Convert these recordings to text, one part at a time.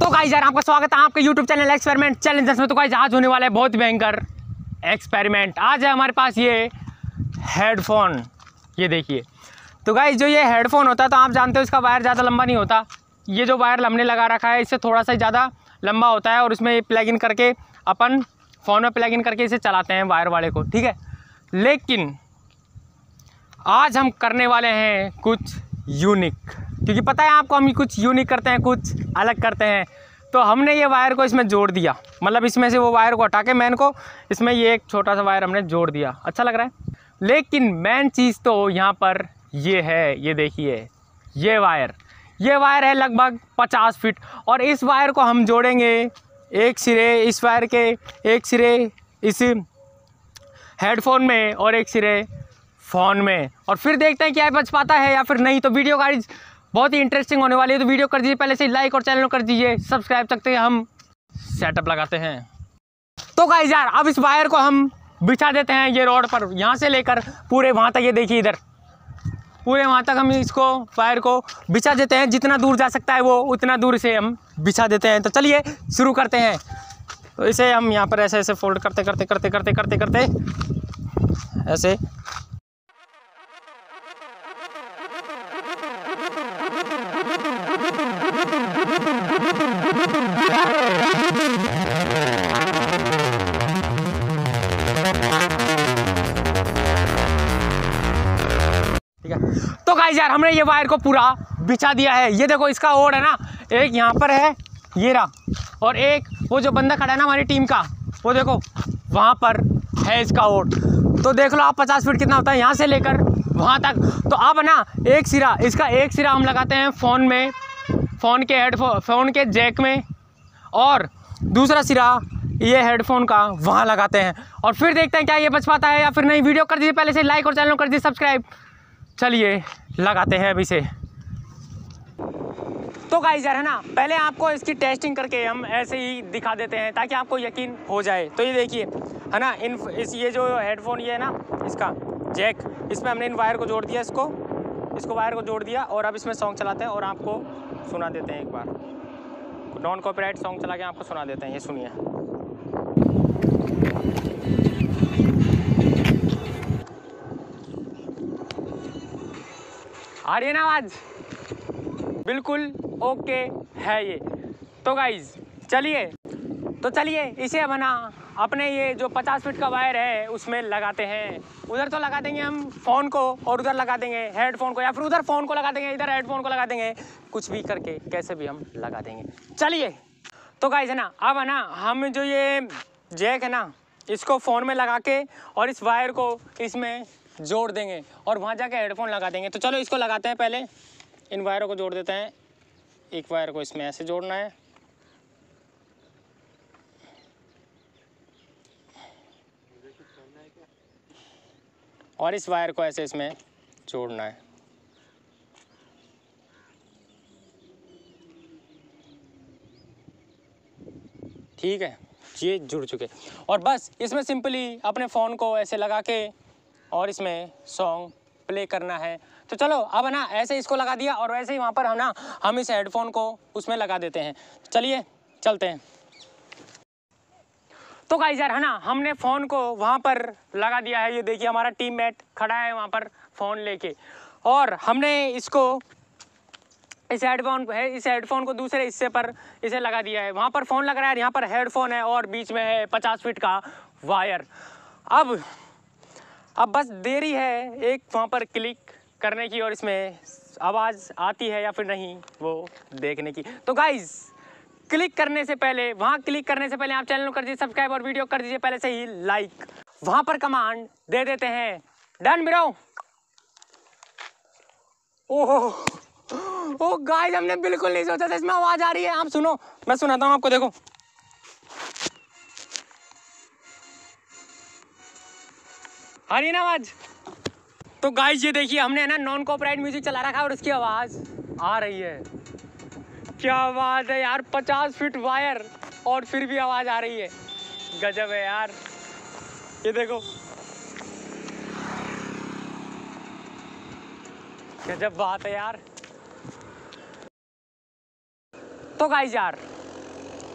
तो गाइस यार आपका स्वागत है आपके YouTube चैनल एक्सपेरिमेंट चैलेंजर्स में। तो गाइस आज होने वाला है बहुत भयंकर एक्सपेरिमेंट। आज है हमारे पास ये हेडफोन, ये देखिए। तो गाइस जो ये हेडफोन होता है तो आप जानते हो इसका वायर ज़्यादा लंबा नहीं होता। ये जो वायर हमने लगा रखा है इससे थोड़ा सा ज़्यादा लंबा होता है और उसमें प्लग इन करके अपन फ़ोन में प्लग इन करके इसे चलाते हैं वायर वाले को, ठीक है। लेकिन आज हम करने वाले हैं कुछ यूनिक, क्योंकि पता है आपको हम कुछ यूनिक करते हैं, कुछ अलग करते हैं। तो हमने ये वायर को इसमें जोड़ दिया, मतलब इसमें से वो वायर को हटा के मेन को इसमें ये एक छोटा सा वायर हमने जोड़ दिया। अच्छा लग रहा है। लेकिन मेन चीज़ तो यहाँ पर ये है, ये देखिए ये वायर है लगभग 50 फीट और इस वायर को हम जोड़ेंगे एक सिरे इस वायर के, एक सिरे इस हेडफोन में और एक सिरे फ़ोन में, और फिर देखते हैं क्या बच पाता है या फिर नहीं। तो वीडियो गाइस बहुत ही इंटरेस्टिंग होने वाली है, तो वीडियो कर दीजिए पहले से लाइक और चैनल को कर दीजिए सब्सक्राइब। तक हम सेटअप लगाते हैं। तो गाइस यार अब इस वायर को हम बिछा देते हैं ये रोड पर, यहाँ से लेकर पूरे वहाँ तक, ये देखिए इधर पूरे वहाँ तक हम इसको वायर को बिछा देते हैं। जितना दूर जा सकता है वो उतना दूर से हम बिछा देते हैं। तो चलिए शुरू करते हैं। तो इसे हम यहाँ पर ऐसे ऐसे फोल्ड करते करते करते करते करते करते ऐसे ठीक है। तो गाइस यार हमने ये वायर को पूरा बिछा दिया है। ये देखो इसका ओड है ना, एक यहाँ पर है ये रहा, और एक वो जो बंदा खड़ा है ना हमारी टीम का, वो देखो वहाँ पर है इसका ओड। तो देख लो आप 50 फीट कितना होता है यहाँ से लेकर वहाँ तक। तो अब ना एक सिरा, इसका एक सिरा हम लगाते हैं फ़ोन में, फ़ोन के हेडफोन, फ़ोन के जैक में, और दूसरा सिरा ये हेडफोन का वहाँ लगाते हैं। और फिर देखते हैं क्या ये बच पाता है या फिर नहीं। वीडियो कर दीजिए पहले से लाइक और चैनल को कर दीजिए सब्सक्राइब। चलिए लगाते हैं अभी से। तो गाइस यार है ना, पहले आपको इसकी टेस्टिंग करके हम ऐसे ही दिखा देते हैं ताकि आपको यकीन हो जाए। तो ये देखिए है ना, ये जो हेडफोन ये है ना, इसका जैक, इसमें हमने इन वायर को जोड़ दिया, इसको वायर को जोड़ दिया और अब इसमें सॉन्ग चलाते हैं और आपको सुना देते हैं। एक बार नॉन कॉपीराइट सॉन्ग चला के आपको सुना देते हैं, ये सुनिए। आ रही है ना आवाज़? बिल्कुल ओके है ये। तो गाइज चलिए इसे अब ना अपने ये जो 50 फीट का वायर है उसमें लगाते हैं। उधर तो लगा देंगे हम फ़ोन को और उधर लगा देंगे हेडफोन को, या फिर उधर फ़ोन को लगा देंगे इधर हेडफोन को लगा देंगे, कुछ भी करके कैसे भी हम लगा देंगे। चलिए तो गाइस है ना, अब है ना हम जो ये जैक है ना इसको फ़ोन में लगा के और इस वायर को इसमें जोड़ देंगे और वहाँ जाके हेडफोन लगा देंगे। तो चलो इसको लगाते हैं। पहले इन वायरों को जोड़ देते हैं। एक वायर को इसमें ऐसे जोड़ना है और इस वायर को ऐसे इसमें जोड़ना है। ठीक है, ये जुड़ चुके और बस इसमें सिंपली अपने फ़ोन को ऐसे लगा के और इसमें सॉन्ग प्ले करना है। तो चलो अब है ना ऐसे इसको लगा दिया और वैसे ही वहाँ पर हम इस हेडफोन को उसमें लगा देते हैं। चलिए चलते हैं। तो गाइस यार है ना, हमने फ़ोन को वहाँ पर लगा दिया है। ये देखिए हमारा टीममेट खड़ा है वहाँ पर फ़ोन लेके, और हमने इसको इस हेडफोन को दूसरे हिस्से पर इसे लगा दिया है। वहाँ पर फ़ोन लग रहा है, यहाँ पर हेडफोन है और बीच में है 50 फीट का वायर। अब बस देरी है एक वहाँ पर क्लिक करने की और इसमें आवाज़ आती है या फिर नहीं वो देखने की। तो गाइस क्लिक करने से पहले, वहाँ क्लिक करने से पहले आप चैनल को कर दीजिए सब्सक्राइब और वीडियो कर दीजिए पहले से ही लाइक। वहाँ पर कमांड दे देते हैं डन ब्रो। ओह गाइस हमने बिल्कुल नहीं सोचा था इसमें आवाज़ आ रही है। आप सुनो, मैं सुनाता हूँ आपको, देखो। आ रही है ना आवाज़? तो गाइस ये देखिए हमने ना नॉन कॉपीराइट म्यूजिक चला रखा है और इसकी आवाज़ आ रही है। क्या बात है यार, 50 फीट वायर और फिर भी आवाज़ आ रही है। गजब है यार, ये देखो गजब बात है यार। तो गाइस यार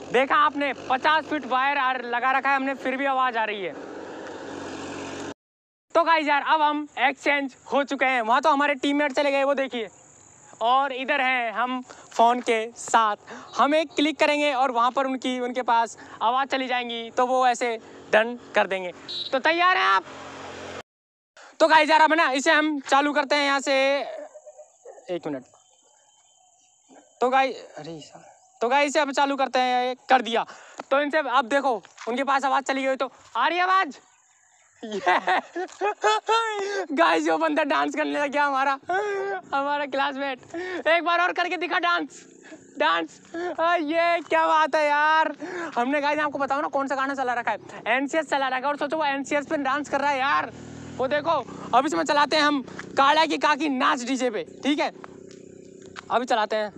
देखा आपने 50 फीट वायर लगा रखा है हमने, फिर भी आवाज आ रही है। तो गाइस यार अब हम एक्सचेंज हो चुके हैं। वहाँ तो हमारे टीममेट चले गए, वो देखिए, और इधर हैं हम फ़ोन के साथ। हम एक क्लिक करेंगे और वहाँ पर उनके पास आवाज़ चली जाएंगी, तो वो ऐसे डन कर देंगे। तो तैयार हैं आप? तो गाइस यार अब ना इसे हम चालू करते हैं यहाँ से। 1 मिनट। तो गाइस इसे अब चालू करते हैं। कर दिया। तो इनसे अब देखो उनके पास आवाज़ चली गई, तो आ रही है आवाज़। गाइस जो बंदा डांस करने लग गया हमारा क्लासमेट, एक बार और करके दिखा डांस। ये क्या बात है यार। हमने गाइस आपको बताओ ना कौन सा गाना चला रखा है, एनसीएस चला रखा है, और सोचो वो एनसीएस पे डांस कर रहा है यार। वो देखो अब इसमें चलाते हैं हम काला की काकी नाच डीजे पे, ठीक है, अभी चलाते हैं।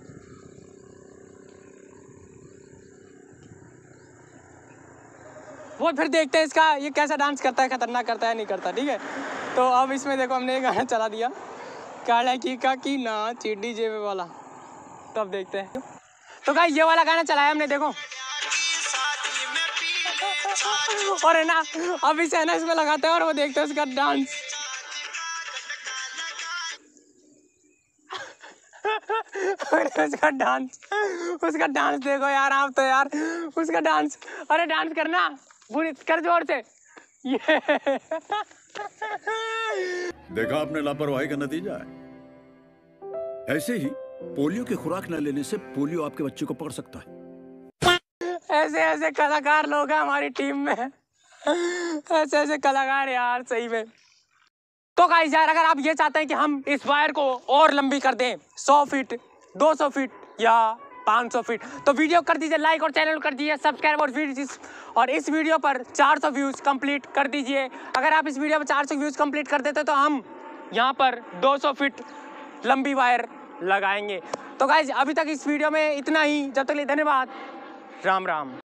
वो फिर देखते हैं इसका ये कैसा डांस करता है, खतरनाक करता है नहीं करता, ठीक है। तो अब इसमें देखो हमने एक गाना चला दिया, काला की काकी नाच डीजे पे वाला। तो अब देखते हैं। तो गाइस ये वाला गाना चलाया हमने, देखो, और है ना अब इसे है ना इसमें लगाते हैं और वो देखते हैं उसका डांस। उसका डांस देखो यार आप तो यार, उसका डांस, अरे डांस करना पूरी कर जोर से। ये देखा आपने लापरवाही का नतीजा है। ऐसे ही पोलियो की खुराक न लेने से पोलियो आपके बच्चे को पकड़ सकता है। ऐसे कलाकार लोग हैं हमारी टीम में, ऐसे कलाकार यार सही में। तो गाइस यार अगर आप ये चाहते हैं कि हम इस वायर को और लंबी कर दें 100 फीट 200 फीट या 500 फीट, तो वीडियो कर दीजिए लाइक और चैनल कर दीजिए सब्सक्राइब, और इस वीडियो पर 400 व्यूज़ कंप्लीट कर दीजिए। अगर आप इस वीडियो पर 400 व्यूज़ कंप्लीट कर देते तो हम यहाँ पर 200 फीट लंबी वायर लगाएंगे। तो गाइस अभी तक इस वीडियो में इतना ही। जब तक के लिए धन्यवाद। राम राम।